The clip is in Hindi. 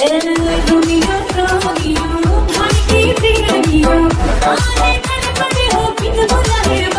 दुनिया रोनियो मन की प्रियनियो आने कर पड़े हो बिन बुलाए